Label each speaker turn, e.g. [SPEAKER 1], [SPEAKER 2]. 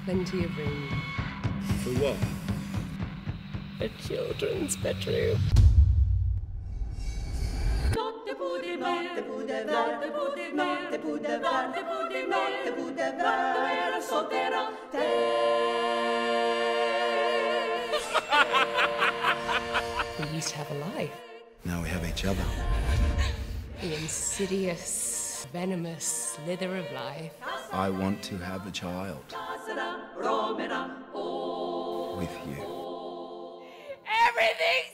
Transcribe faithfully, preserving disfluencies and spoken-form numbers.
[SPEAKER 1] Plenty of room.
[SPEAKER 2] For what?
[SPEAKER 1] A children's bedroom. We used to have a life.
[SPEAKER 2] Now we have each other.
[SPEAKER 1] The insidious, venomous slither of life.
[SPEAKER 2] I want to have a child. With you.
[SPEAKER 1] Everything's